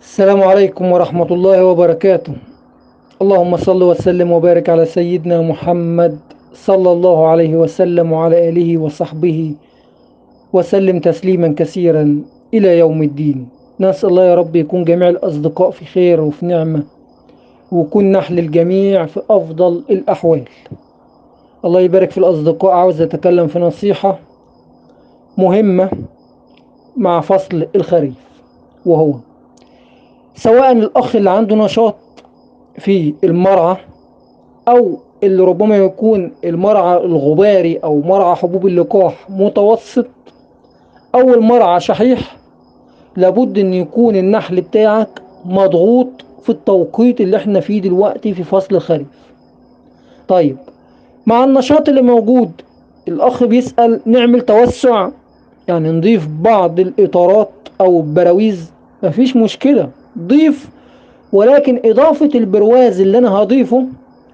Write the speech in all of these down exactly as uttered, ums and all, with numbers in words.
السلام عليكم ورحمة الله وبركاته. اللهم صل وسلم وبارك على سيدنا محمد صلى الله عليه وسلم وعلى آله وصحبه وسلم تسليما كثيرا إلى يوم الدين. نسأل الله يا رب يكون جميع الأصدقاء في خير وفي نعمة، ويكون نحل الجميع في أفضل الأحوال. الله يبارك في الأصدقاء. عاوز أتكلم في نصيحة مهمة مع فصل الخريف، وهو سواء الأخ اللي عنده نشاط في المرعى، أو اللي ربما يكون المرعى الغباري أو مرعى حبوب اللقاح متوسط، أو المرعى شحيح، لابد أن يكون النحل بتاعك مضغوط في التوقيت اللي احنا فيه دلوقتي في فصل الخريف. طيب، مع النشاط اللي موجود، الأخ بيسأل نعمل توسع، يعني نضيف بعض الإطارات أو البراويز. مفيش مشكلة، ضيف، ولكن إضافة البرواز اللي أنا هضيفه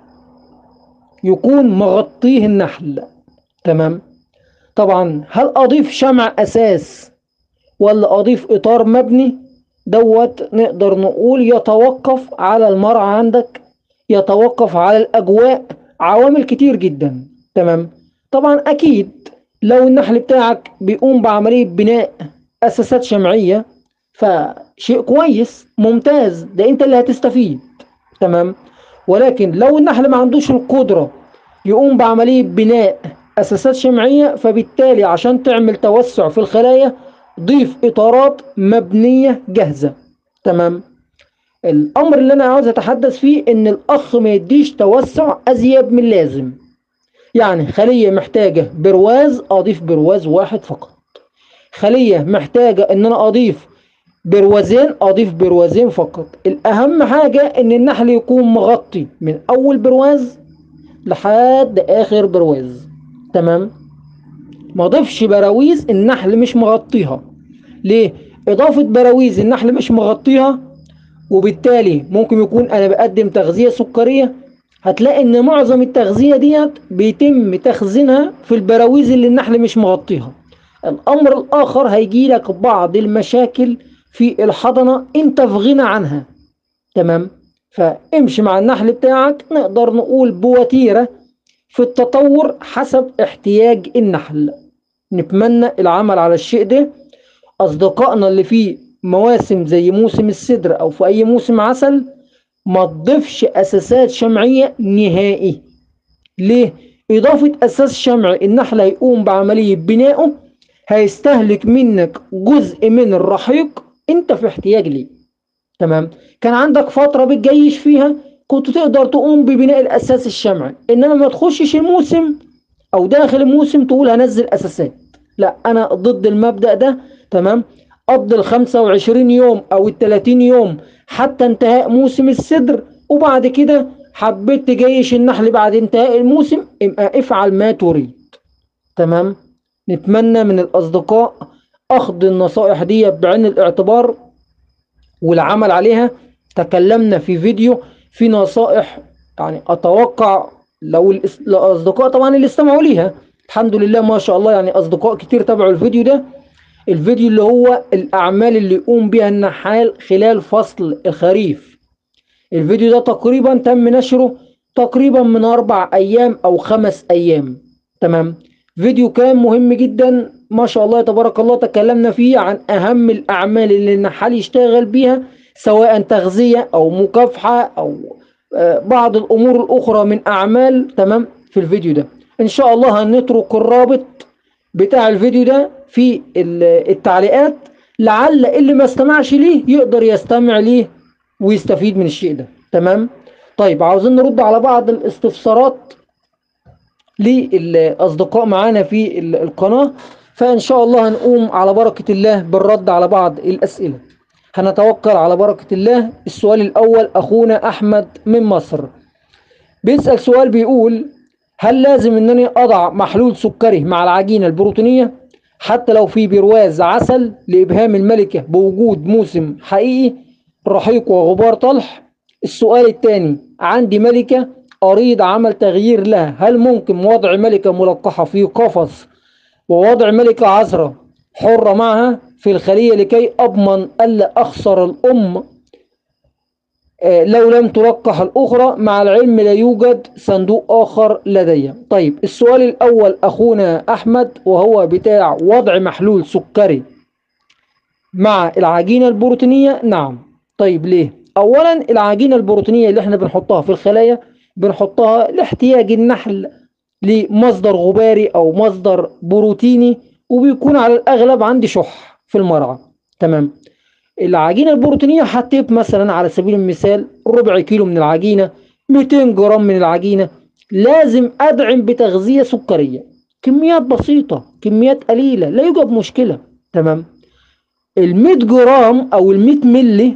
يكون مغطيه النحل. تمام. طبعا هل أضيف شمع أساس ولا أضيف إطار مبني؟ دوت نقدر نقول يتوقف على المرعى عندك، يتوقف على الأجواء، عوامل كتير جدا. تمام. طبعا أكيد لو النحل بتاعك بيقوم بعملية بناء أساسات شمعية فشيء كويس ممتاز، ده أنت اللي هتستفيد. تمام. ولكن لو النحل ما عندوش القدرة يقوم بعملية بناء أساسات شمعية، فبالتالي عشان تعمل توسع في الخلايا ضيف إطارات مبنية جاهزة. تمام. الأمر اللي أنا عاوز أتحدث فيه إن الأخ ما يديش توسع أزيد من لازم. يعني خلية محتاجة برواز، أضيف برواز واحد فقط. خلية محتاجة إن أنا أضيف بروازين، أضيف بروازين فقط. الأهم حاجة إن النحل يكون مغطي من أول برواز لحد آخر برواز. تمام. ما ضيفش براويز النحل مش مغطيها. ليه؟ إضافة براويز النحل مش مغطيها، وبالتالي ممكن يكون أنا بقدم تغذية سكرية. هتلاقي إن معظم التغذية ديت بيتم تخزينها في البراويز اللي النحل مش مغطيها. الأمر الآخر هيجيلك بعض المشاكل في الحضنة أنت في غنى عنها. تمام. فامشي مع النحل بتاعك، نقدر نقول بوتيرة في التطور حسب احتياج النحل. نتمنى العمل على الشيء ده. أصدقائنا اللي في مواسم زي موسم السدر أو في أي موسم عسل، ما تضيفش أساسات شمعية نهائي. ليه؟ إضافة أساس شمعي النحل هيقوم بعملية بنائه، هيستهلك منك جزء من الرحيق أنت في احتياج ليه. تمام. كان عندك فترة بتجيش فيها كنت تقدر تقوم ببناء الأساس الشمعي، إنما ما تخشش الموسم أو داخل الموسم تقول هنزل أساسات. لا، أنا ضد المبدأ ده. تمام. قضي ال خمسة وعشرين يوم أو ال ثلاثين يوم حتى انتهاء موسم السدر، وبعد كده حبيت تجيش النحل بعد انتهاء الموسم، ابقى افعل ما تريد. تمام. نتمنى من الأصدقاء أخذ النصائح دي بعين الاعتبار والعمل عليها. تكلمنا في فيديو في نصائح، يعني أتوقع لو الأصدقاء طبعا اللي استمعوا ليها الحمد لله ما شاء الله، يعني أصدقاء كتير تابعوا الفيديو ده. الفيديو اللي هو الأعمال اللي يقوم بها النحال خلال فصل الخريف. الفيديو ده تقريبا تم نشره تقريبا من أربع أيام أو خمس أيام. تمام. فيديو كان مهم جدا ما شاء الله تبارك الله. تكلمنا فيه عن أهم الأعمال اللي النحال يشتغل بيها، سواء تغذية أو مكافحة أو بعض الأمور الأخرى من أعمال. تمام. في الفيديو ده إن شاء الله هنترك الرابط بتاع الفيديو ده في التعليقات، لعل اللي ما استمعش ليه يقدر يستمع ليه ويستفيد من الشيء ده. تمام. طيب، عاوزين نرد على بعض الاستفسارات للأصدقاء معانا في القناة، فإن شاء الله هنقوم على بركة الله بالرد على بعض الأسئلة. هنتوكل على بركة الله. السؤال الأول أخونا أحمد من مصر بيسأل سؤال بيقول: هل لازم أنني أضع محلول سكري مع العجينة البروتينية حتى لو في برواز عسل لإبهام الملكة بوجود موسم حقيقي رحيق وغبار طلح؟ السؤال الثاني: عندي ملكة أريد عمل تغيير لها، هل ممكن وضع ملكة ملقحة في قفص ووضع ملكة عذراء حرة معها في الخلية لكي أضمن ألا أخسر الأم آه، لو لم تلقح الأخرى، مع العلم لا يوجد صندوق آخر لدي. طيب السؤال الأول أخونا أحمد وهو بتاع وضع محلول سكري مع العجينة البروتينية. نعم. طيب ليه؟ أولا العجينة البروتينية اللي احنا بنحطها في الخلايا بنحطها لاحتياج النحل لمصدر غباري أو مصدر بروتيني، وبيكون على الأغلب عندي شح في المرعى. تمام. العجينة البروتينية حطيت مثلا على سبيل المثال ربع كيلو من العجينة، مئتين جرام من العجينة، لازم أدعم بتغذية سكرية، كميات بسيطة، كميات قليلة، لا يوجد مشكلة. تمام. ال مئة جرام أو ال مئة ملي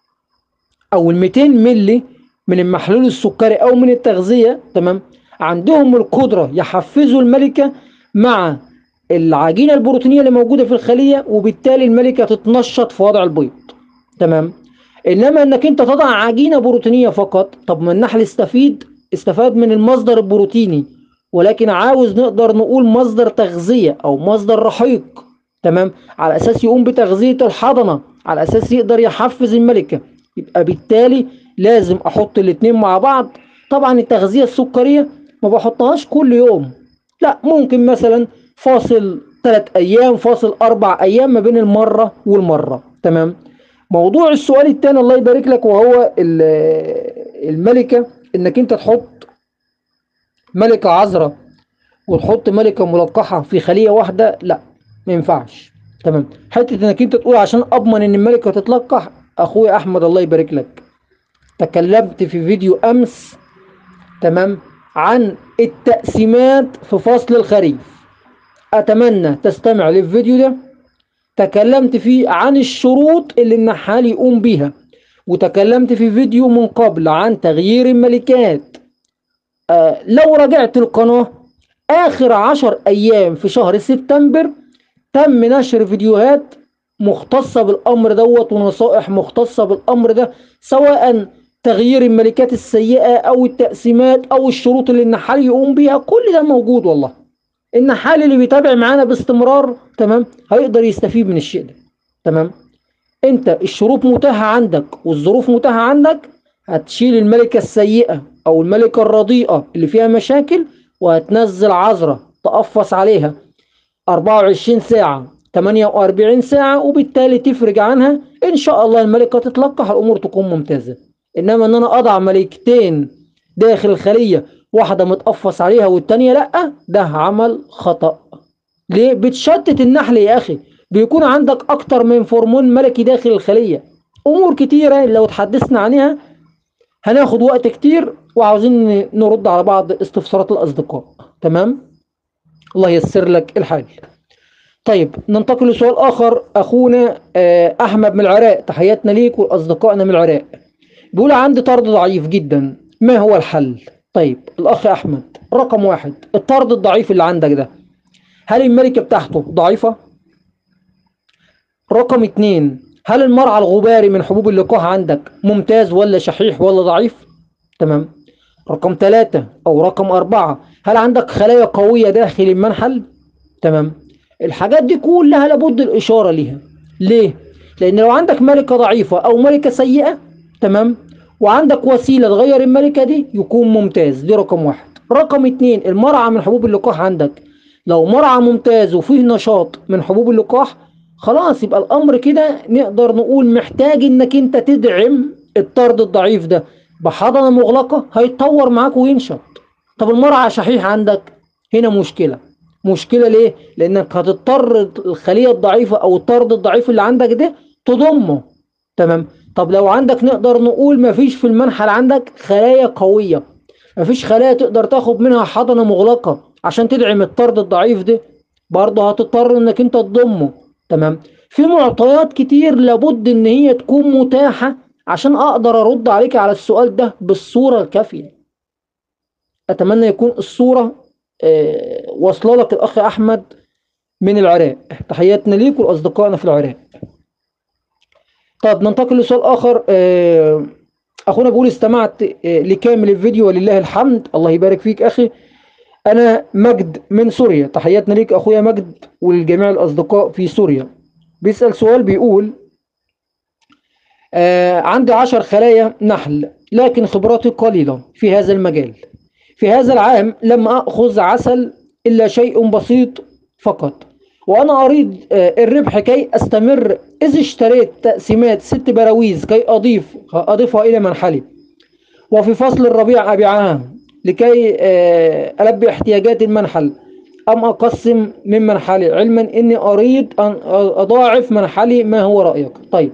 أو ال مئتين ملي من المحلول السكري أو من التغذية، تمام، عندهم القدرة يحفزوا الملكة مع العجينة البروتينية اللي موجودة في الخلية، وبالتالي الملكة تتنشط في وضع البيض. تمام. انما انك انت تضع عجينة بروتينية فقط، طب ما النحل استفيد استفاد من المصدر البروتيني، ولكن عاوز نقدر نقول مصدر تغذية او مصدر رحيق. تمام. على اساس يقوم بتغذية الحضنة، على اساس يقدر يحفز الملكة. يبقى بالتالي لازم احط الاتنين مع بعض. طبعا التغذية السكرية ما بحطهاش كل يوم، لا، ممكن مثلا فاصل ثلاث ايام، فاصل اربع ايام ما بين المرة والمرة. تمام. موضوع السؤال التاني الله يبارك لك وهو الملكة، انك انت تحط ملكة عذراء وتحط ملكة ملقحة في خلية واحدة، لا، ما ينفعش. تمام. حتة انك انت تقول عشان اضمن ان الملكة تتلقح، اخويا احمد الله يبارك لك تكلمت في فيديو امس، تمام، عن التقسيمات في فصل الخريف، اتمنى تستمع للفيديو ده. تكلمت فيه عن الشروط اللي النحال يقوم بيها، وتكلمت في فيديو من قبل عن تغيير الملكات. آه لو رجعت القناة آخر عشر أيام في شهر سبتمبر تم نشر فيديوهات مختصة بالأمر دوت ونصائح مختصة بالأمر ده، سواء تغيير الملكات السيئة أو التقسيمات أو الشروط اللي النحال يقوم بيها، كل ده موجود والله. النحال اللي بيتابع معانا باستمرار، تمام، هيقدر يستفيد من الشيء ده. تمام. انت الشروط متاحة عندك والظروف متاحة عندك، هتشيل الملكة السيئة او الملكة الرديئة اللي فيها مشاكل، وهتنزل عذرة تقفص عليها اربعة وعشرين ساعة، ثمانية واربعين ساعة، وبالتالي تفرج عنها ان شاء الله الملكة تتلقح، الامور تكون ممتازة. انما ان انا اضع ملكتين داخل الخلية، واحدة متقفص عليها والتانية لا، ده عمل خطأ. ليه؟ بتشتت النحل يا اخي، بيكون عندك اكتر من فورمون ملكي داخل الخلية. امور كتيرة لو تحدثنا عنها هناخد وقت كتير، وعاوزين نرد على بعض استفسارات الاصدقاء. تمام. الله ييسر لك الحال. طيب ننتقل لسؤال اخر. اخونا آه، احمد من العراق، تحياتنا ليك واصدقائنا من العراق، بيقول عندي طرد ضعيف جدا، ما هو الحل؟ طيب الاخ احمد، رقم واحد، الطرد الضعيف اللي عندك ده، هل الملكة بتاعته ضعيفة؟ رقم اتنين، هل المرعى الغباري من حبوب اللقاح عندك ممتاز ولا شحيح ولا ضعيف؟ تمام. رقم ثلاثة أو رقم أربعة، هل عندك خلايا قوية داخل المنحل؟ تمام. الحاجات دي كلها لابد الإشارة ليها. ليه؟ لأن لو عندك ملكة ضعيفة أو ملكة سيئة، تمام، وعندك وسيلة تغير الملكة دي، يكون ممتاز. دي رقم واحد. رقم اتنين، المرعى من حبوب اللقاح عندك، لو مرعى ممتاز وفيه نشاط من حبوب اللقاح، خلاص يبقى الأمر كده نقدر نقول محتاج إنك أنت تدعم الطرد الضعيف ده بحضنة مغلقة، هيتطور معاك وينشط. طب المرعى شحيح عندك، هنا مشكلة. مشكلة ليه؟ لأنك هتضطر الخلية الضعيفة أو الطرد الضعيف اللي عندك ده تضمه. تمام. طب لو عندك نقدر نقول مفيش في المنحل عندك خلايا قوية، مفيش خلايا تقدر تاخد منها حضنة مغلقة عشان تدعم الطرد الضعيف ده، برضه هتضطر انك انت تضمه. تمام. في معطيات كتير لابد ان هي تكون متاحة عشان اقدر ارد عليك على السؤال ده بالصورة الكافية. اتمنى يكون الصورة آه واصله لك الاخ احمد من العراق، تحياتنا ليك ولاصدقائنا في العراق. طب ننتقل لسؤال اخر. آه اخونا بيقول استمعت آه لكامل الفيديو ولله الحمد، الله يبارك فيك اخي. انا مجد من سوريا، تحياتنا ليك اخويا مجد ولجميع الاصدقاء في سوريا. بيسأل سؤال بيقول آه عندي عشر خلايا نحل، لكن خبراتي قليلة في هذا المجال. في هذا العام لم أخذ عسل إلا شيء بسيط فقط، وأنا أريد آه الربح كي أستمر، إذ اشتريت تقسيمات ست براويز كي أضيف أضيفها إلى منحلي، وفي فصل الربيع أبيعها لكي آه ألبي احتياجات المنحل، أم أقسم من منحلي علما إني أريد أن أضاعف منحلي. ما هو رأيك؟ طيب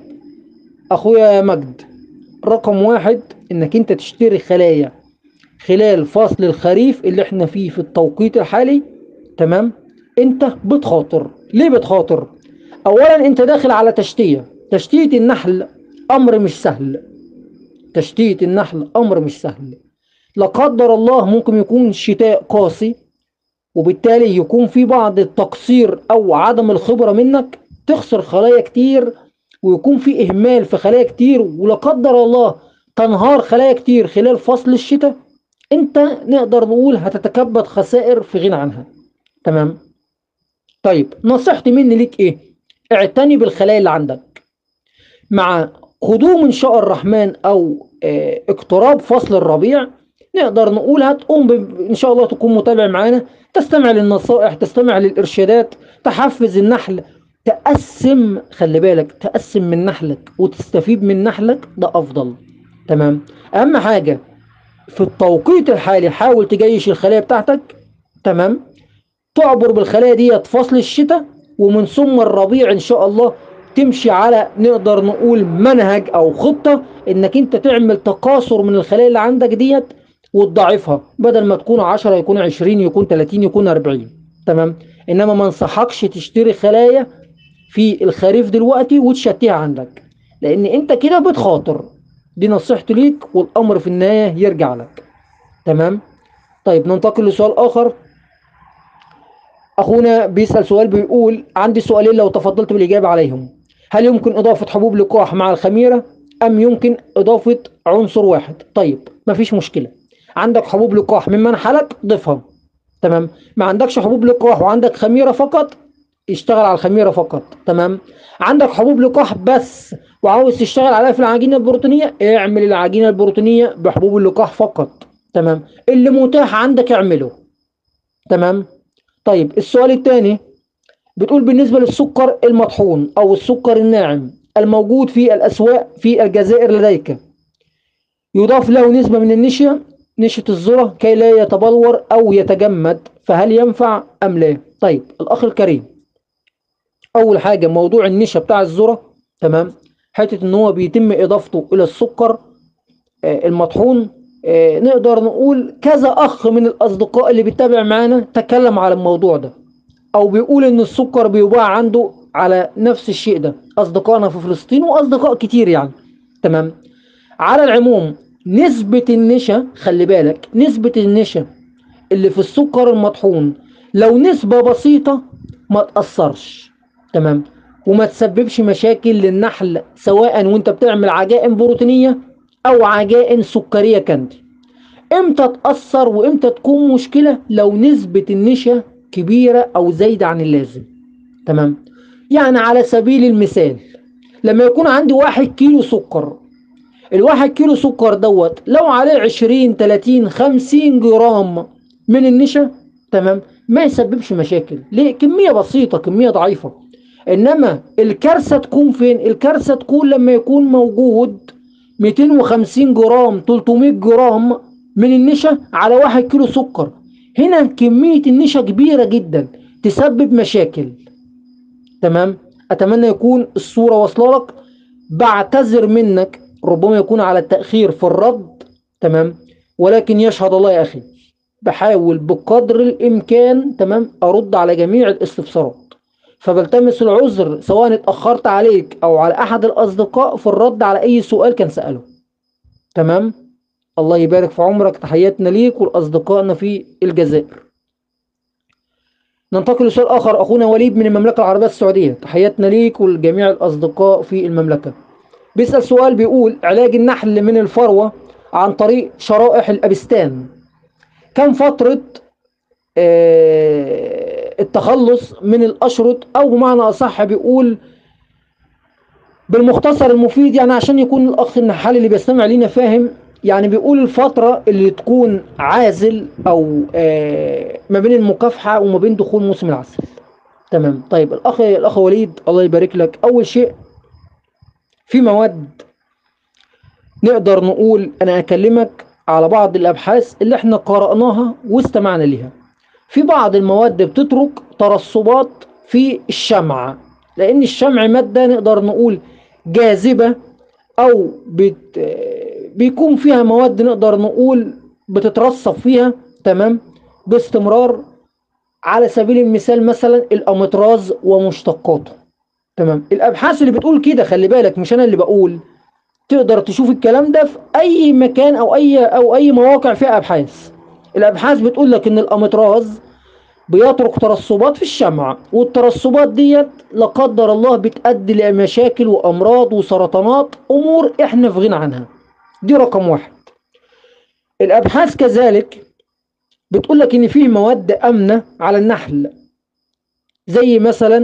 أخويا مجد، رقم واحد إنك أنت تشتري خلايا خلال فصل الخريف اللي احنا فيه في التوقيت الحالي، تمام؟ أنت بتخاطر. ليه بتخاطر؟ أولا أنت داخل على تشتية. تشتية النحل أمر مش سهل. تشتية النحل أمر مش سهل. لا قدر الله ممكن يكون شتاء قاسي، وبالتالي يكون في بعض التقصير أو عدم الخبرة منك، تخسر خلايا كتير، ويكون في إهمال في خلايا كتير، ولا قدر الله تنهار خلايا كتير خلال فصل الشتاء. أنت نقدر نقول هتتكبد خسائر في غنى عنها. تمام؟ طيب نصيحتي مني ليك إيه؟ اعتني بالخلايا اللي عندك. مع قدوم إن شاء الرحمن أو اه اقتراب فصل الربيع، نقدر نقول هتقوم ب... إن شاء الله تكون متابع معانا، تستمع للنصائح، تستمع للإرشادات، تحفز النحل، تقسم. خلي بالك، تقسم من نحلك وتستفيد من نحلك، ده أفضل. تمام؟ أهم حاجة في التوقيت الحالي حاول تجيش الخلايا بتاعتك. تمام؟ تعبر بالخلايا ديت فصل الشتاء، ومن ثم الربيع ان شاء الله تمشي على نقدر نقول منهج او خطة انك انت تعمل تكاثر من الخلايا اللي عندك ديت وتضاعفها، بدل ما تكون عشرة يكون عشرين يكون تلاتين يكون أربعين. تمام؟ انما ما انصحكش تشتري خلايا في الخريف دلوقتي وتشتيها عندك، لان انت كده بتخاطر. دي نصيحتي ليك، والامر في النهاية يرجع لك. تمام؟ طيب ننتقل لسؤال اخر. أخونا بيسأل سؤال بيقول: عندي سؤالين لو تفضلت بالإجابة عليهم. هل يمكن إضافة حبوب لقاح مع الخميرة، أم يمكن إضافة عنصر واحد؟ طيب مفيش مشكلة. عندك حبوب لقاح من منحلك ضيفها. تمام؟ ما عندكش حبوب لقاح وعندك خميرة فقط، اشتغل على الخميرة فقط. تمام؟ عندك حبوب لقاح بس وعاوز تشتغل عليها في العجينة البروتينية، اعمل العجينة البروتينية بحبوب اللقاح فقط. تمام؟ اللي متاح عندك اعمله. تمام؟ طيب السؤال الثاني بتقول: بالنسبة للسكر المطحون أو السكر الناعم الموجود في الأسواق في الجزائر لديك، يضاف له نسبة من النشا نشا الذرة كي لا يتبلور أو يتجمد، فهل ينفع أم لا؟ طيب الأخ الكريم، أول حاجة موضوع النشا بتاع الذرة، تمام، حتة إن هو بيتم إضافته إلى السكر آه، المطحون. آه، نقدر نقول كذا أخ من الأصدقاء اللي بيتابع معانا تكلم على الموضوع ده، او بيقول ان السكر بيباع عنده على نفس الشيء ده، اصدقائنا في فلسطين واصدقاء كتير يعني. تمام؟ على العموم نسبة النشا، خلي بالك، نسبة النشا اللي في السكر المطحون لو نسبة بسيطة ما تأثرش. تمام؟ وما تسببش مشاكل للنحل، سواء وانت بتعمل عجائن بروتينية او عجائن سكرية كاندي. امتى تأثر وامتى تكون مشكلة؟ لو نسبة النشا كبيرة او زايدة عن اللازم. تمام؟ يعني على سبيل المثال، لما يكون عندي واحد كيلو سكر، الواحد كيلو سكر دوت لو عليه عشرين تلاتين خمسين جرام من النشا، تمام، ما يسببش مشاكل. ليه؟ كمية بسيطة، كمية ضعيفة. انما الكارثة تكون فين؟ الكارثة تكون لما يكون موجود ميتين وخمسين جرام تلتمية جرام من النشا على واحد كيلو سكر. هنا كمية النشا كبيرة جدا تسبب مشاكل. تمام؟ اتمنى يكون الصورة واصله لك. بعتذر منك، ربما يكون على التأخير في الرد. تمام؟ ولكن يشهد الله يا اخي، بحاول بقدر الامكان، تمام، ارد على جميع الاستفسارات، فبلتمس العذر سواء اتأخرت عليك او على احد الاصدقاء في الرد على اي سؤال كان سأله. تمام؟ الله يبارك في عمرك. تحياتنا ليك ولأصدقائنا في الجزائر. ننتقل لسؤال آخر. أخونا وليد من المملكة العربية السعودية، تحياتنا ليك ولجميع الأصدقاء في المملكة. بيسأل سؤال بيقول: علاج النحل من الفروة عن طريق شرائح الأبستان، كم فترة آه التخلص من الأشرط، أو بمعنى أصح بيقول بالمختصر المفيد يعني عشان يكون الاخ النحال اللي بيستمع لينا فاهم، يعني بيقول الفترة اللي تكون عازل او آه ما بين المكافحة وما بين دخول موسم العسل. تمام. طيب الاخ الاخ وليد الله يبارك لك، اول شيء في مواد نقدر نقول انا اكلمك على بعض الابحاث اللي احنا قرأناها واستمعنا ليها. في بعض المواد بتترك ترسبات في الشمع، لان الشمع مادة نقدر نقول جاذبة، او بت... بيكون فيها مواد نقدر نقول بتترسب فيها تمام باستمرار. على سبيل المثال مثلا الاميتراز ومشتقاته. تمام. الابحاث اللي بتقول كده خلي بالك مش انا اللي بقول، تقدر تشوف الكلام ده في اي مكان او اي او اي مواقع فيها ابحاث. الابحاث بتقول لك ان الاميتراز بيترك ترسبات في الشمع، والترسبات ديت لا قدر الله بتؤدي لمشاكل وامراض وسرطانات، امور احنا في غنى عنها. دي رقم واحد. الابحاث كذلك بتقول لك ان فيه مواد امنه على النحل، زي مثلا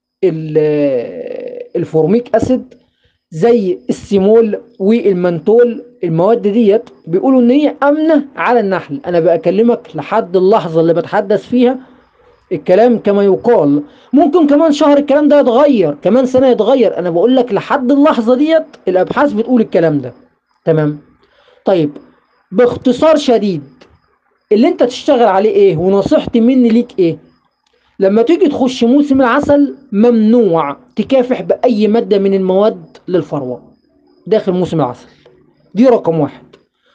الفورميك اسيد، زي السيمول والمنتول. المواد ديت بيقولوا ان هي امنه على النحل. انا بكلمك لحد اللحظه اللي بتحدث فيها الكلام كما يقال، ممكن كمان شهر الكلام ده يتغير، كمان سنه يتغير. انا بقول لك لحد اللحظه ديت الابحاث بتقول الكلام ده. تمام. طيب باختصار شديد اللي انت تشتغل عليه ايه، ونصيحتي مني ليك ايه؟ لما تيجي تخش موسم العسل ممنوع تكافح بأي مادة من المواد للفروة داخل موسم العسل. دي رقم واحد.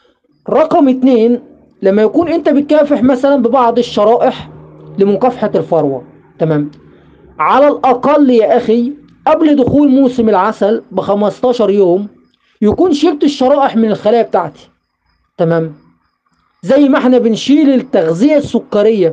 رقم اتنين، لما يكون انت بتكافح مثلا ببعض الشرائح لمكافحة الفروة، تمام، على الأقل يا أخي قبل دخول موسم العسل ب خمستاشر يوم يكون شلت الشرائح من الخلايا بتاعتي. تمام. زي ما احنا بنشيل التغذية السكرية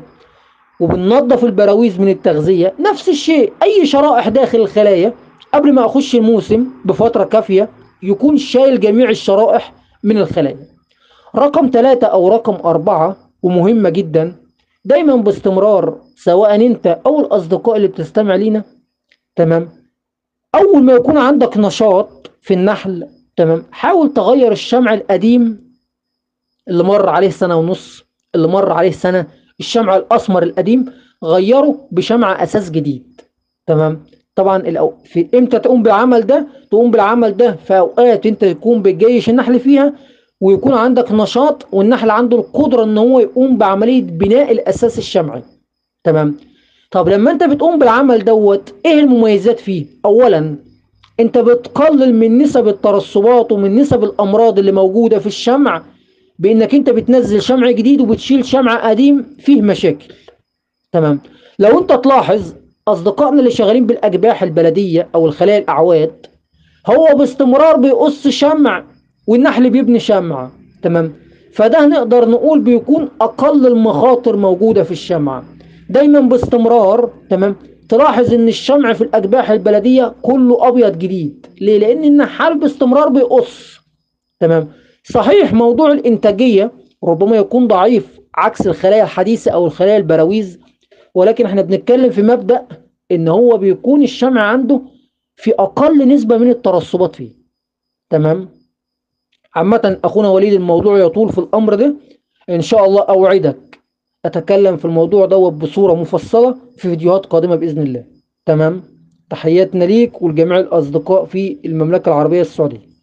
وبننظف البراويز من التغذية، نفس الشيء أي شرائح داخل الخلايا قبل ما أخش الموسم بفترة كافية يكون شايل جميع الشرائح من الخلايا. رقم ثلاثة أو رقم أربعة ومهمة جدا، دايما باستمرار سواء أنت أو الأصدقاء اللي بتستمع لينا، تمام، أول ما يكون عندك نشاط في النحل، تمام، حاول تغير الشمع القديم اللي مر عليه سنة ونص، اللي مر عليه سنة، الشمع الأسمر القديم غيره بشمع أساس جديد. تمام. طبعا الأو... في امتى تقوم بالعمل ده؟ تقوم بالعمل ده في أوقات أنت تكون بتجيش النحل فيها ويكون عندك نشاط والنحل عنده القدرة إن هو يقوم بعملية بناء الأساس الشمعي. تمام. طب لما أنت بتقوم بالعمل دوت إيه المميزات فيه؟ أولا أنت بتقلل من نسب الترسبات ومن نسب الأمراض اللي موجودة في الشمع، بانك انت بتنزل شمع جديد وبتشيل شمع قديم فيه مشاكل. تمام. لو انت تلاحظ اصدقائنا اللي شغالين بالاجباح البلديه او الخلايا الاعواد، هو باستمرار بيقص شمع والنحل بيبني شمع. تمام. فده نقدر نقول بيكون اقل المخاطر موجوده في الشمع. دايما باستمرار تمام تلاحظ ان الشمع في الاجباح البلديه كله ابيض جديد. ليه؟ لان النحال باستمرار بيقص. تمام. صحيح موضوع الإنتاجية ربما يكون ضعيف عكس الخلايا الحديثة أو الخلايا البراويز، ولكن احنا بنتكلم في مبدأ إن هو بيكون الشمع عنده في أقل نسبة من الترسبات فيه. تمام. عامة أخونا وليد الموضوع يطول في الأمر ده، إن شاء الله أوعدك أتكلم في الموضوع دوت بصورة مفصلة في فيديوهات قادمة بإذن الله. تمام. تحياتنا ليك ولجميع الأصدقاء في المملكة العربية السعودية.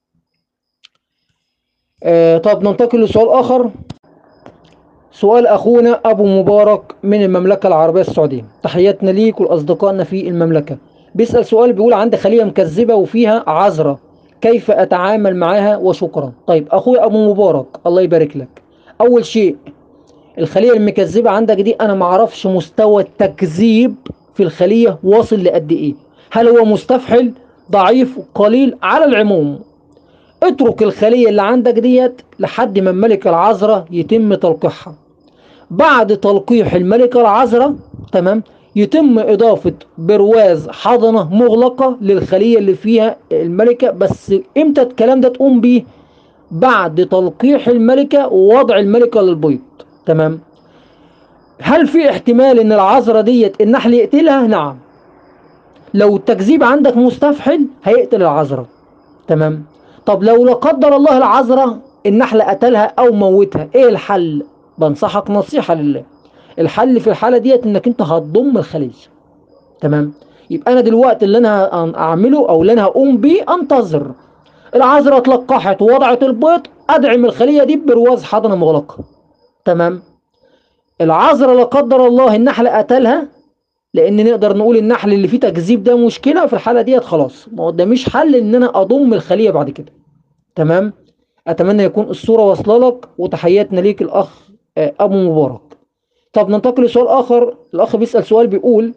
آه طب ننتقل لسؤال آخر. سؤال أخونا أبو مبارك من المملكة العربية السعودية، تحياتنا ليك ولأصدقائنا في المملكة. بيسأل سؤال بيقول عندي خلية مكذبة وفيها عذرة، كيف أتعامل معها وشكرا. طيب أخوي أبو مبارك الله يبارك لك، أول شيء الخلية المكذبة عندك دي أنا معرفش مستوى التكذيب في الخلية واصل لقد إيه، هل هو مستفحل ضعيف قليل؟ على العموم اترك الخلية اللي عندك ديت لحد ما الملكة العذراء يتم تلقيحها. بعد تلقيح الملكة العذراء تمام يتم إضافة برواز حضنة مغلقة للخلية اللي فيها الملكة. بس امتى الكلام ده تقوم بيه؟ بعد تلقيح الملكة ووضع الملكة للبيض. تمام. هل في احتمال ان العذراء ديت النحل يقتلها؟ نعم، لو التكذيب عندك مستفحل هيقتل العذراء. تمام. طب لو لا قدر الله العذراء النحل قتلها او موتها، ايه الحل؟ بنصحك نصيحة لله، الحل في الحالة ديت انك انت هتضم الخلية. تمام. يبقى انا دلوقتي اللي انا اعمله او اللي انا هقوم بيه، انتظر العذراء اتلقحت ووضعت البيض، ادعم الخلية دي برواز حضنة مغلقة. تمام. العذراء لا قدر الله النحل قتلها، لان نقدر نقول النحل اللي فيه تكذيب ده مشكلة، في الحالة ديت خلاص ما قداميش حل ان انا اضم الخلية بعد كده. تمام. اتمنى يكون الصورة واصله لك، وتحياتنا ليك الاخ ابو مبارك. طب ننتقل لسؤال اخر. الاخ بيسأل سؤال بيقول: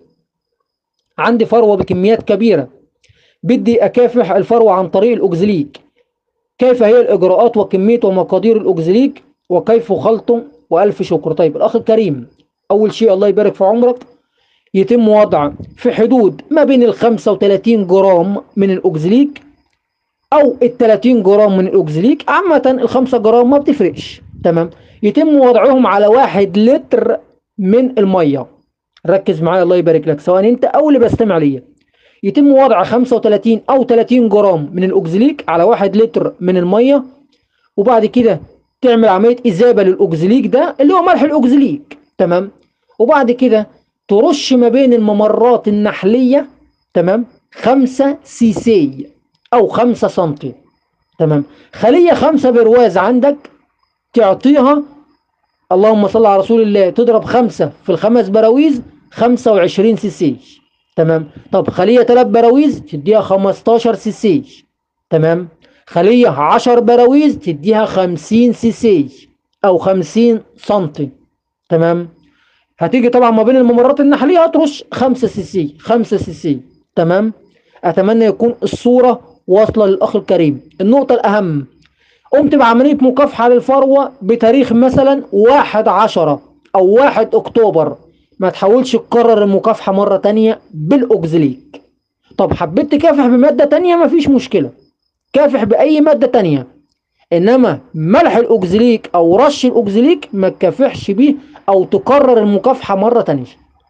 عندي فروة بكميات كبيرة، بدي اكافح الفروة عن طريق الاوكزليك، كيف هي الاجراءات وكمية ومقادير الاوكزليك وكيف خلطه؟ والف شكر. طيب الاخ الكريم، اول شيء الله يبارك في عمرك، يتم وضع في حدود ما بين ال خمسة وثلاثين جرام من الاوكزليك او ال ثلاثين جرام من الاوكزليك، عامة ال خمسة جرام ما بتفرقش. تمام. يتم وضعهم على واحد لتر من المية. ركز معايا الله يبارك لك، سواء انت او اللي بستمع ليا. يتم وضع خمسة وثلاثين او ثلاثين جرام من الاوكزليك على واحد لتر من المية، وبعد كده تعمل عملية إذابة للأوكزليك ده اللي هو ملح الأوكزليك. تمام. وبعد كده ترش ما بين الممرات النحلية، تمام، خمسة سي سي أو خمسة سنتي. تمام. خلية خمسة برواز عندك تعطيها، اللهم صل على رسول الله، تضرب خمسة في الخمس براويز خمسة وعشرين سي سي. تمام. طب خلية ثلاث براويز تديها خمستاشر سي سي. تمام. خلية عشر براويز تديها خمسين سي سي او خمسين سنتي. تمام. هتيجي طبعا ما بين الممرات النحلية هترش خمسة سي سي خمسة سي سي. تمام. اتمنى يكون الصورة واصلة للاخ الكريم. النقطة الاهم، قمت بعملية مكافحة للفروة بتاريخ مثلا واحد عشرة او واحد اكتوبر، ما تحاولش تكرر المكافحة مرة تانية بالاوكزليك. طب حبيت تكافح بمادة تانية مفيش مشكلة، كافح بأي مادة تانية، إنما ملح الأوكزليك أو رش الأوكزليك ما تكافحش بيه أو تكرر المكافحة مرة تانية.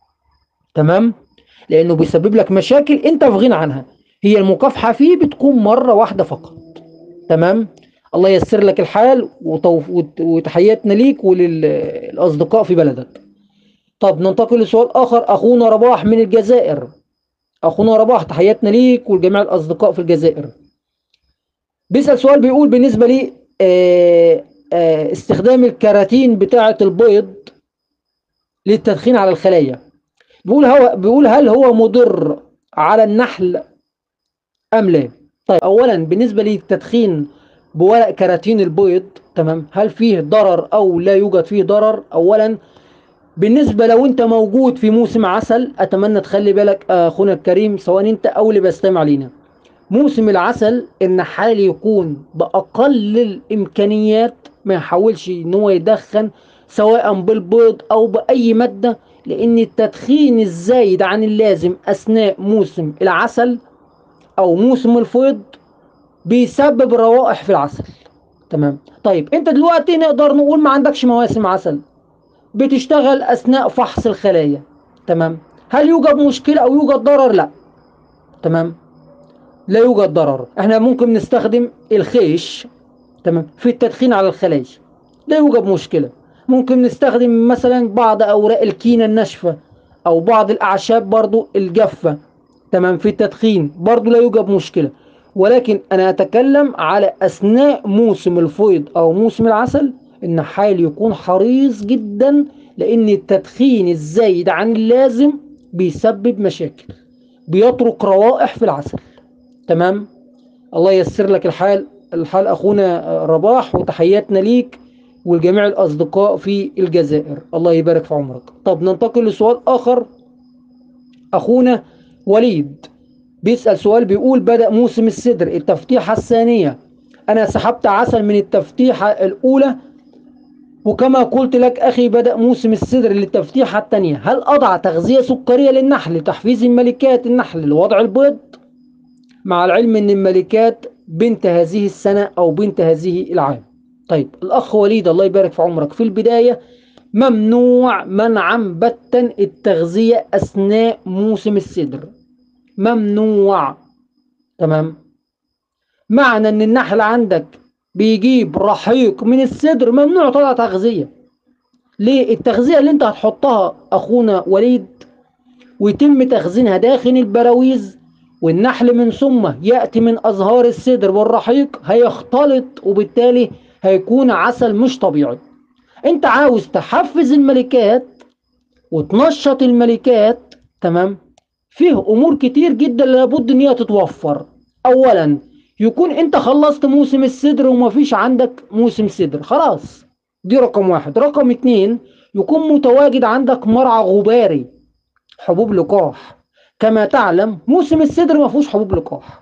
تمام. لأنه بيسبب لك مشاكل أنت في غنى عنها، هي المكافحة فيه بتكون مرة واحدة فقط. تمام. الله ييسر لك الحال، وتحياتنا ليك وللأصدقاء في بلدك. طب ننتقل لسؤال آخر. أخونا رباح من الجزائر. أخونا رباح تحياتنا ليك ولجميع الأصدقاء في الجزائر. بيسأل سؤال بيقول: بالنسبة لي آه آه استخدام الكراتين بتاعة البيض للتدخين على الخلايا، بيقول هو بيقول هل هو مضر على النحل أم لا؟ طيب أولا بالنسبة للتدخين بورق كراتين البيض، تمام، هل فيه ضرر أو لا يوجد فيه ضرر؟ أولا بالنسبة لو أنت موجود في موسم عسل، أتمنى تخلي بالك أخونا الكريم سواء أنت أو اللي بستمع لينا، موسم العسل النحال يكون بأقل الإمكانيات ما يحاولش إن هو يدخن سواء بالبيض أو بأي مادة، لأن التدخين الزايد عن اللازم أثناء موسم العسل أو موسم الفيض بيسبب روائح في العسل. تمام. طيب أنت دلوقتي نقدر نقول ما عندكش مواسم عسل، بتشتغل أثناء فحص الخلايا. تمام. هل يوجد مشكلة أو يوجد ضرر؟ لا. تمام. لا يوجد ضرر. احنا ممكن نستخدم الخيش، تمام، في التدخين على الخلايا، لا يوجد مشكلة. ممكن نستخدم مثلا بعض اوراق الكينة الناشفة او بعض الاعشاب برضو الجافة، تمام، في التدخين برضو لا يوجد مشكلة. ولكن انا اتكلم على اثناء موسم الفيض او موسم العسل، النحال يكون حريص جدا، لان التدخين الزايد عن اللازم بيسبب مشاكل، بيترك روائح في العسل. تمام. الله ييسر لك الحال الحال اخونا رباح، وتحياتنا ليك والجميع الاصدقاء في الجزائر، الله يبارك في عمرك. طب ننتقل لسؤال اخر. اخونا وليد بيسأل سؤال بيقول: بدأ موسم السدر التفتيحة الثانية، انا سحبت عسل من التفتيحة الاولى، وكما قلت لك اخي بدأ موسم السدر للتفتيحة الثانية، هل اضع تغذية سكرية للنحل لتحفيز الملكات النحل لوضع البيض؟ مع العلم ان الملكات بنت هذه السنة او بنت هذه العام. طيب الاخ وليد الله يبارك في عمرك، في البداية ممنوع منعا باتا التغذية اثناء موسم السدر، ممنوع. تمام. معنى ان النحل عندك بيجيب رحيق من الصدر ممنوع طلع تغذية. ليه؟ التغذية اللي انت هتحطها اخونا وليد ويتم تخزينها داخل البراويز، والنحل من ثم يأتي من أزهار الصدر والرحيق هيختلط، وبالتالي هيكون عسل مش طبيعي. انت عاوز تحفز الملكات وتنشط الملكات. تمام. فيه امور كتير جدا لابد ان هي تتوفر. اولا يكون انت خلصت موسم الصدر ومفيش عندك موسم صدر، خلاص، دي رقم واحد. رقم اتنين، يكون متواجد عندك مرعى غباري، حبوب لقاح. كما تعلم موسم الصدر ما فيهوش حبوب لقاح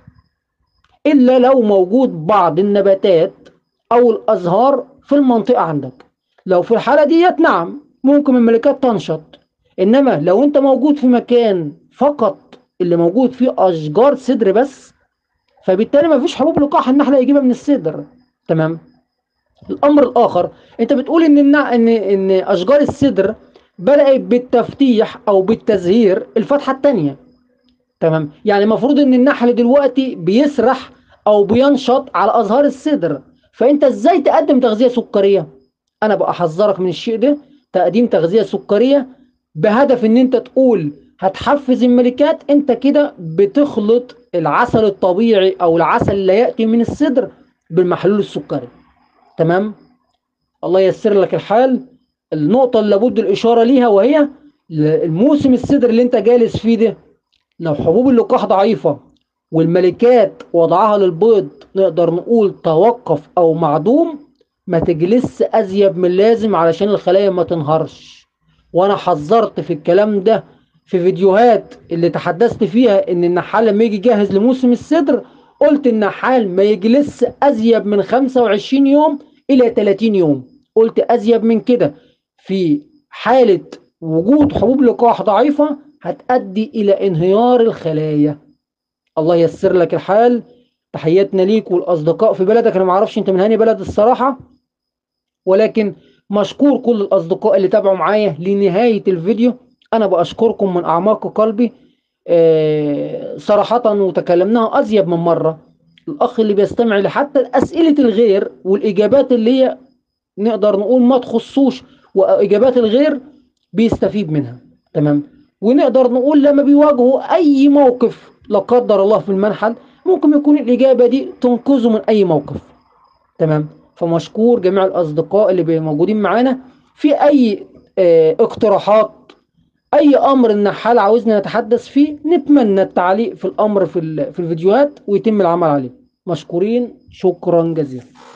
الا لو موجود بعض النباتات او الازهار في المنطقه عندك. لو في الحاله ديت نعم ممكن الملكات تنشط. انما لو انت موجود في مكان فقط اللي موجود فيه اشجار صدر بس، فبالتالي ما فيش حبوب لقاح النحل هيجيبها من الصدر. تمام. الامر الاخر، انت بتقول ان النع... ان ان اشجار الصدر بدات بالتفتيح او بالتزهير الفتحه الثانيه. تمام. يعني المفروض ان النحل دلوقتي بيسرح او بينشط على ازهار الصدر، فانت ازاي تقدم تغذيه سكريه؟ انا بقى احذرك من الشيء ده. تقديم تغذيه سكريه بهدف ان انت تقول هتحفز الملكات، انت كده بتخلط العسل الطبيعي او العسل اللي ياتي من الصدر بالمحلول السكري. تمام. الله ييسر لك الحال. النقطه اللي لابد الاشاره ليها وهي الموسم الصدر اللي انت جالس فيه ده، لو حبوب اللقاح ضعيفة والملكات وضعها للبيض نقدر نقول توقف أو معدوم، ما تجلس أزيد من اللازم علشان الخلايا ما تنهارش. وأنا حذرت في الكلام ده في فيديوهات اللي تحدثت فيها إن النحال لما يجي جاهز لموسم الصدر، قلت النحال ما يجلس أزيد من خمسة وعشرين يوم إلى ثلاثين يوم. قلت أزيد من كده في حالة وجود حبوب لقاح ضعيفة هتؤدي إلى انهيار الخلايا. الله ييسر لك الحال. تحياتنا ليك والأصدقاء في بلدك. أنا معرفش أنت من هاني بلد الصراحة، ولكن مشكور كل الأصدقاء اللي تابعوا معايا لنهاية الفيديو. أنا بأشكركم من أعماق قلبي. آه صراحة وتكلمناها أزيد من مرة. الأخ اللي بيستمع لحتى أسئلة الغير والإجابات اللي هي نقدر نقول ما تخصوش وإجابات الغير بيستفيد منها. تمام. ونقدر نقول لما بيواجهوا أي موقف لا قدر الله في المنحل ممكن يكون الإجابة دي تنقذه من أي موقف. تمام. فمشكور جميع الأصدقاء اللي موجودين معانا. في أي اه اقتراحات، أي أمر النحال عاوزنا نتحدث فيه، نتمنى التعليق في الأمر في, في الفيديوهات ويتم العمل عليه. مشكورين، شكرا جزيلا.